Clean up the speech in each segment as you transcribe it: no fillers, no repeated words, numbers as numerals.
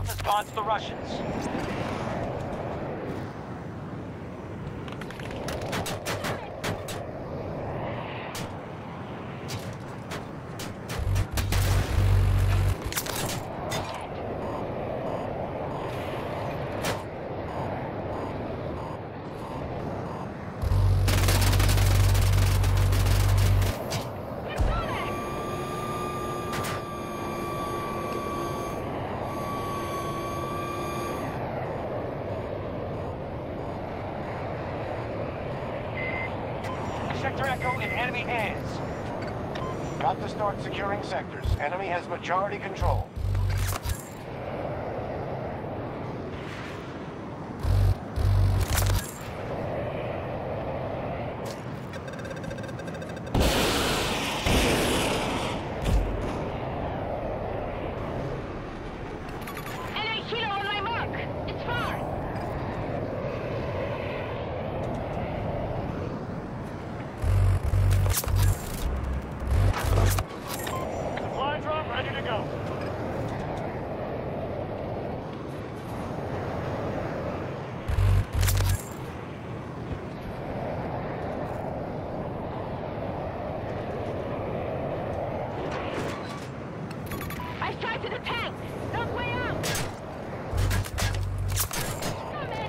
Alpha's gone to the Russians. Sector Echo in enemy hands. Got to start securing sectors. Enemy has majority control. Enemy kilo on my mark. It's far. Supply drop ready to go. I sighted a tank. Don't way out. Coming.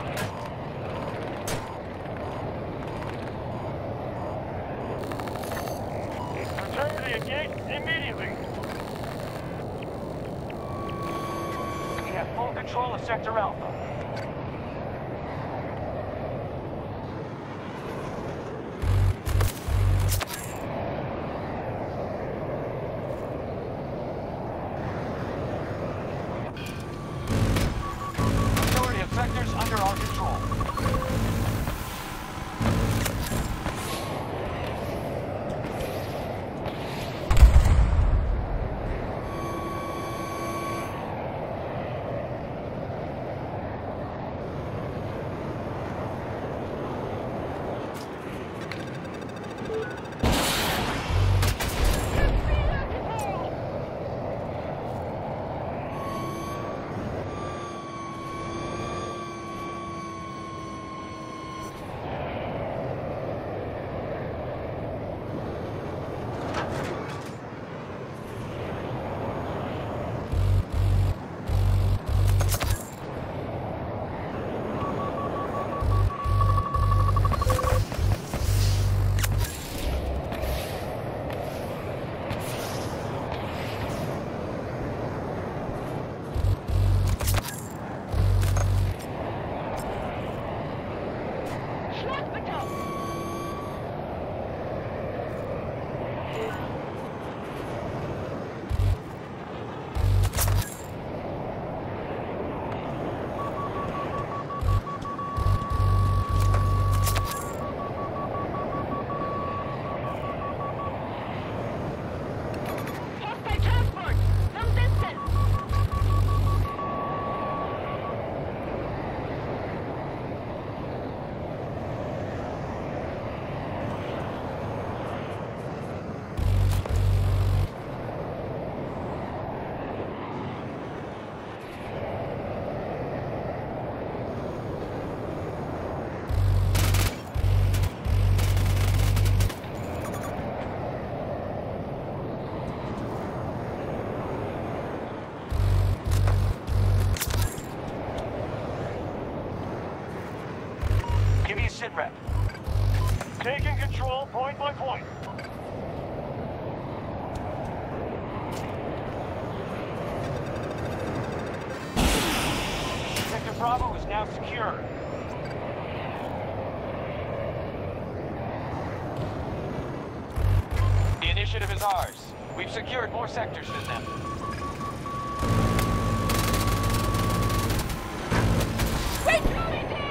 Return to the gate immediately. We have full control of Sector Alpha. Majority of sectors under our control. Give me a sit rep. Taking control point by point. Sector Bravo is now secure. The initiative is ours. We've secured more sectors than them. Wait, coming, Dave!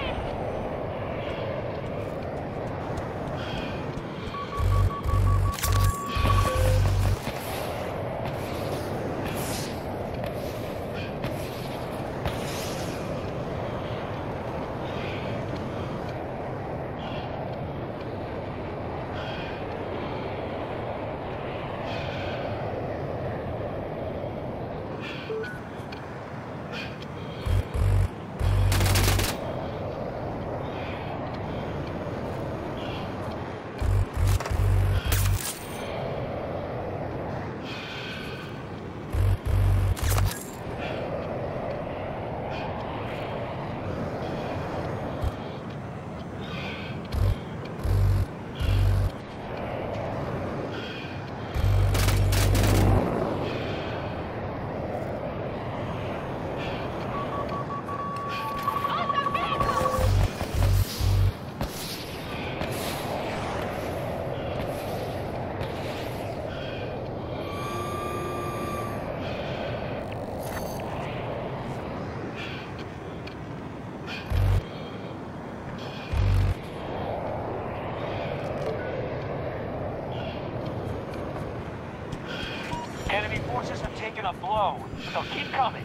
low, so keep coming.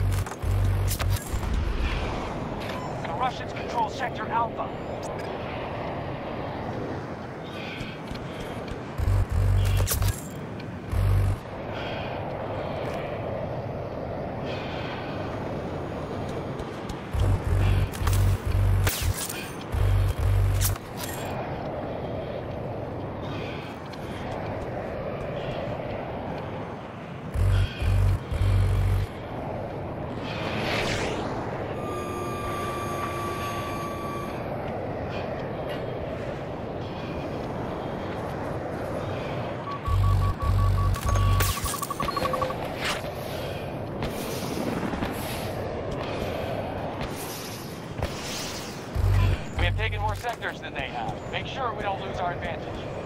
The Russians control Sector Alpha. Taking more sectors than they have. Make sure we don't lose our advantage.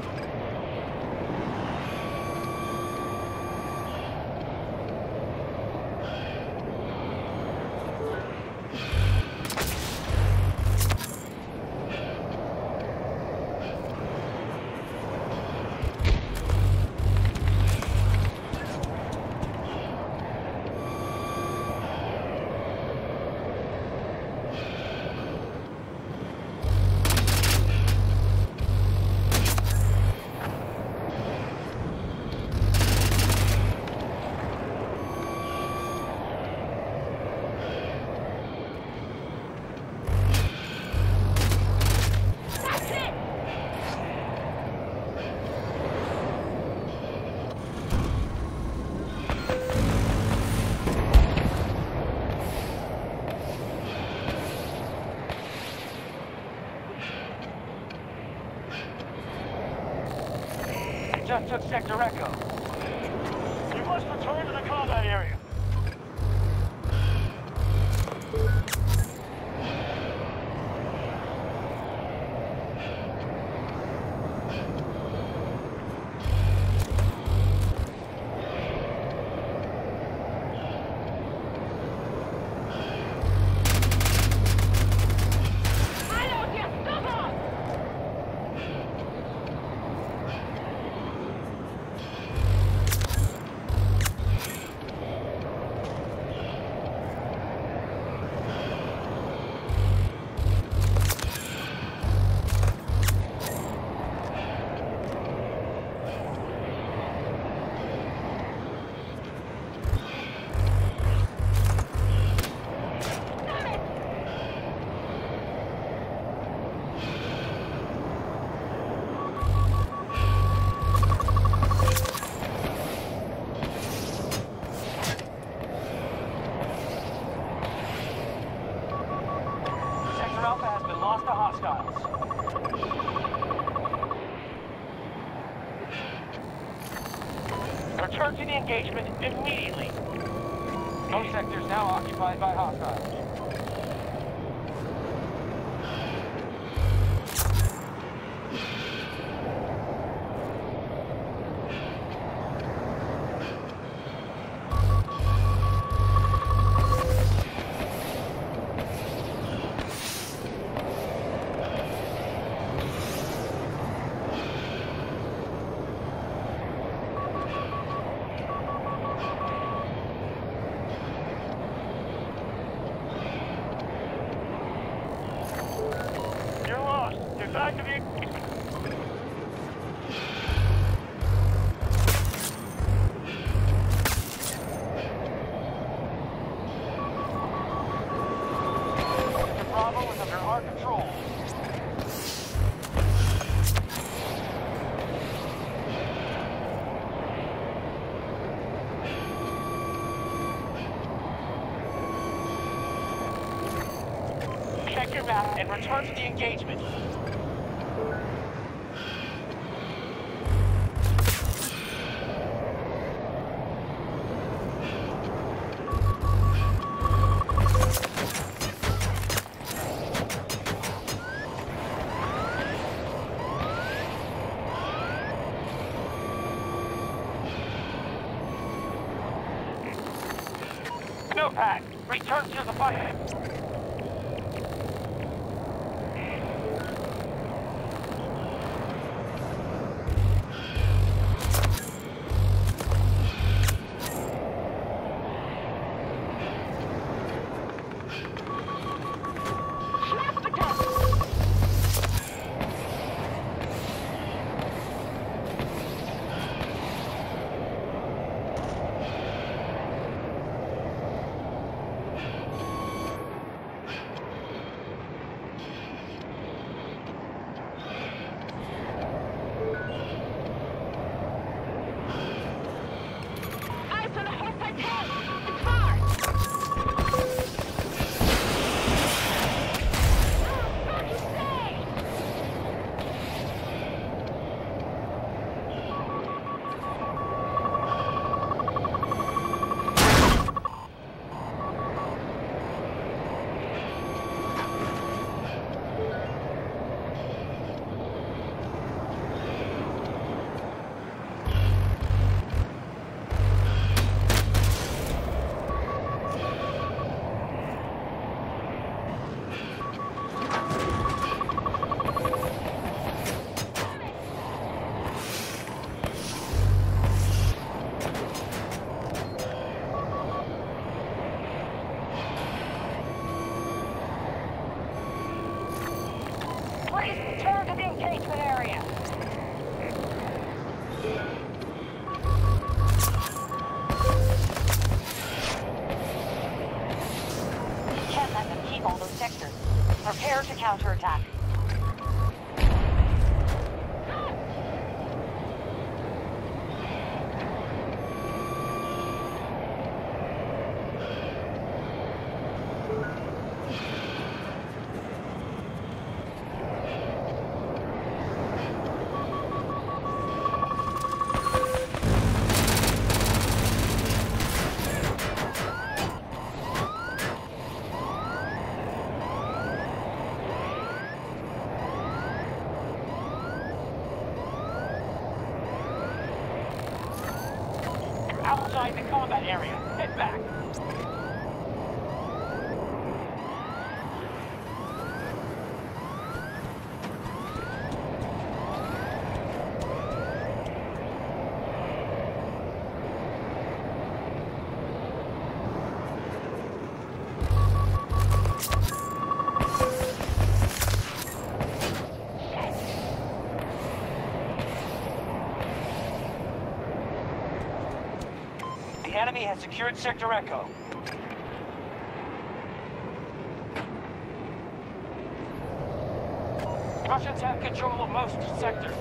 Just took Sector Echo. You must return to the combat area. Alpha has been lost to hostiles. Return to the engagement immediately. Most sectors now occupied by hostiles. Back to the... Bravo is under our control. Check your map and return to the engagement. Snowpack, return to the fight. Return to the engagement area. Can't let them keep all those sectors. Prepare to counterattack. Outside the combat area. Head back. The enemy has secured Sector Echo. Russians have control of most sectors.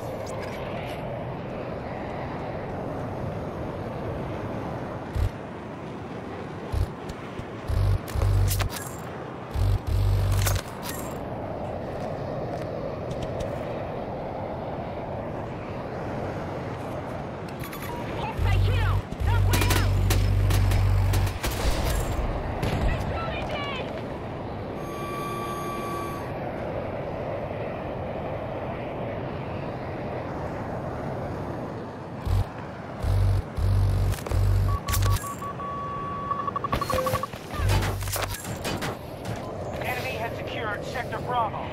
Sector Bravo.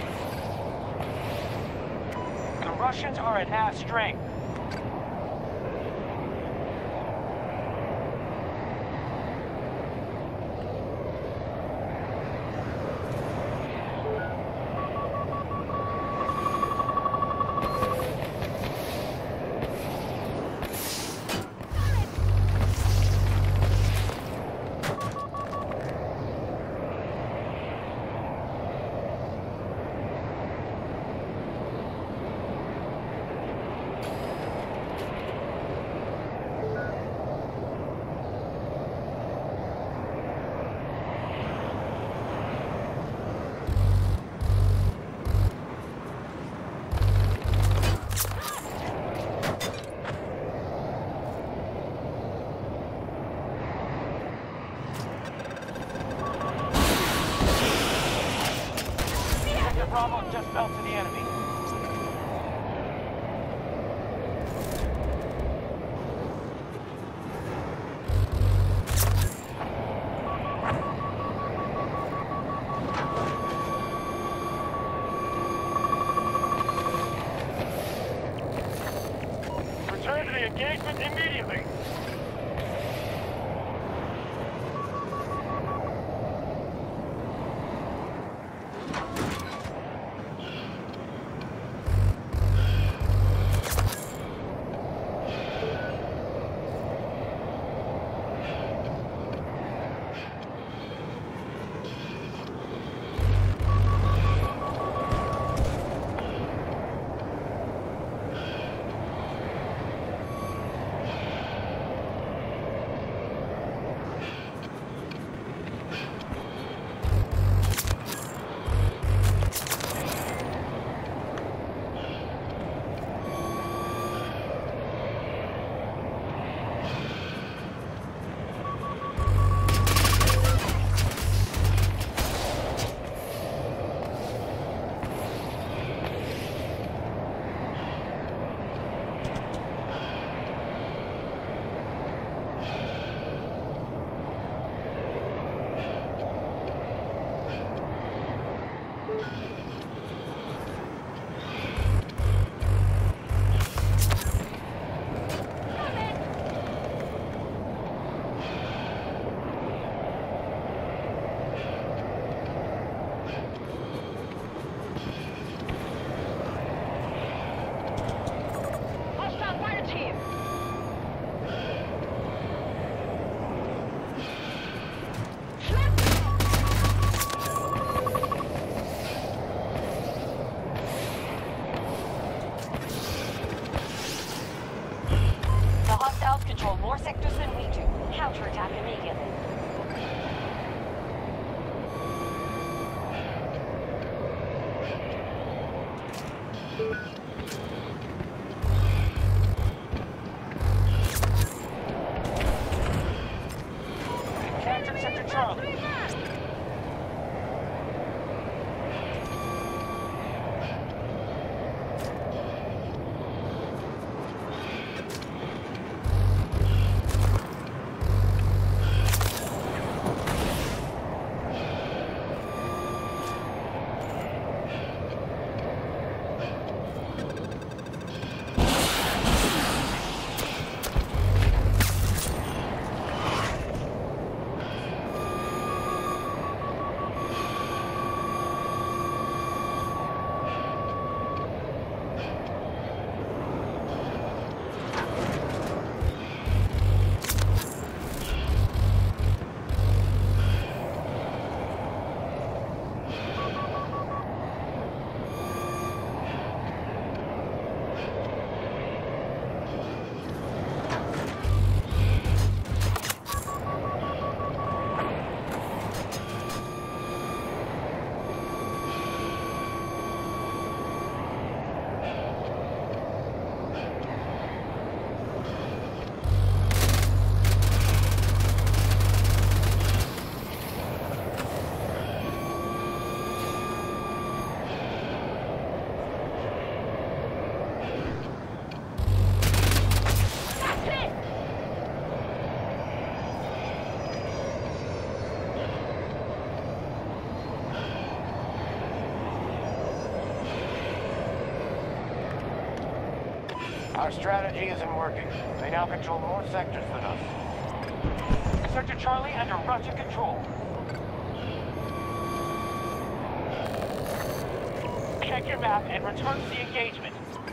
The Russians are at half strength. Bravo just fell to the enemy. Return to the engagement immediately. Captured Sector Charlie. Our strategy isn't working. They now control more sectors than us. Sector Charlie under Russian control. Check your map and return to the engagement.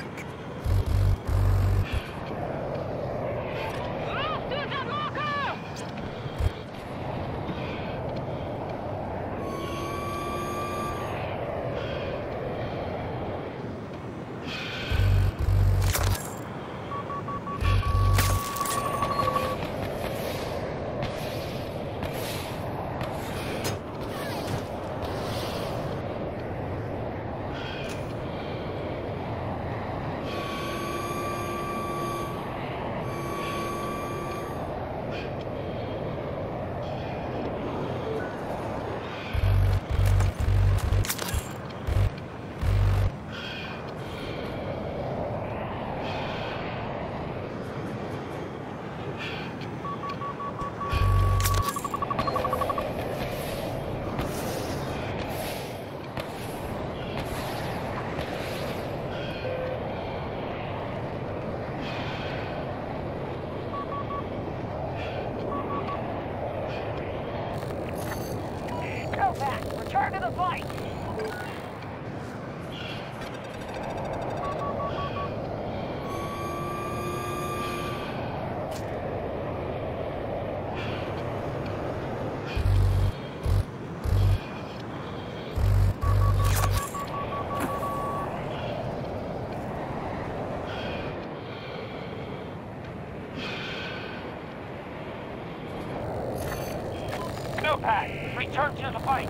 Go back. Return to the fight. Snowpack, return to the fight.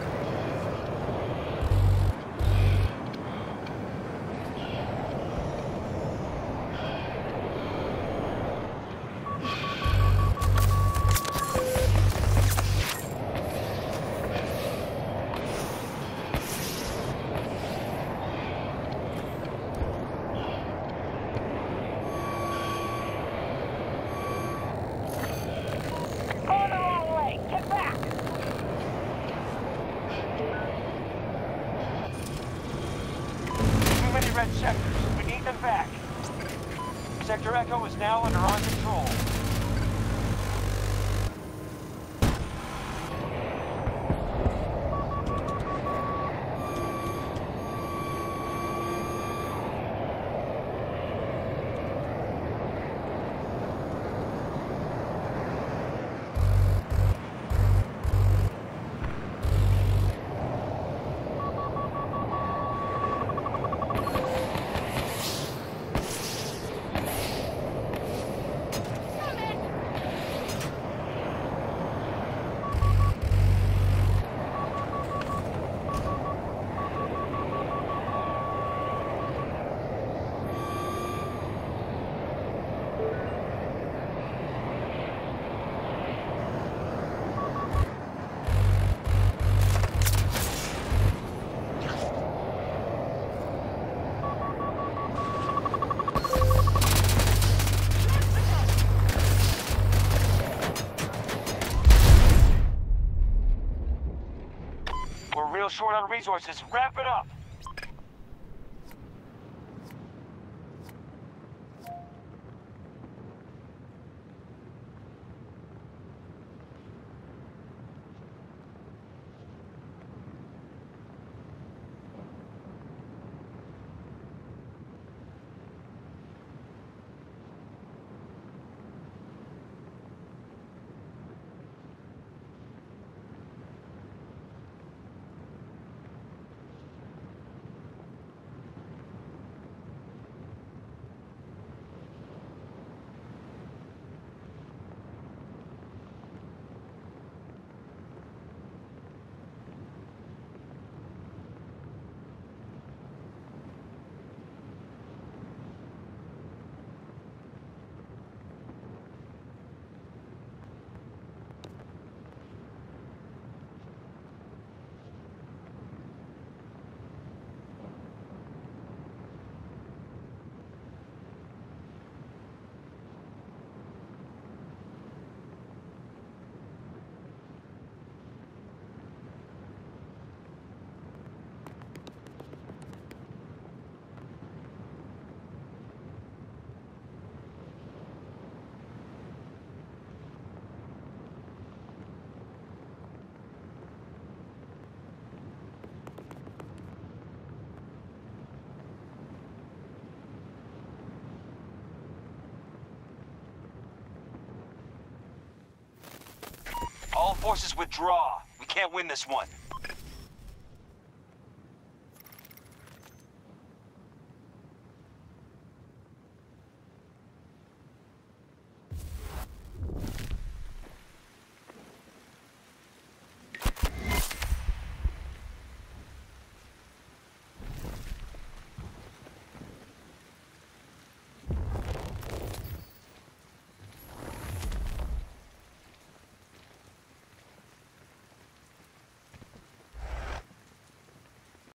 Going the wrong way. Get back. Too many red sectors. We need them back. Sector Echo is now under our control. We're real short on resources. Wrap it up! All forces withdraw. We can't win this one.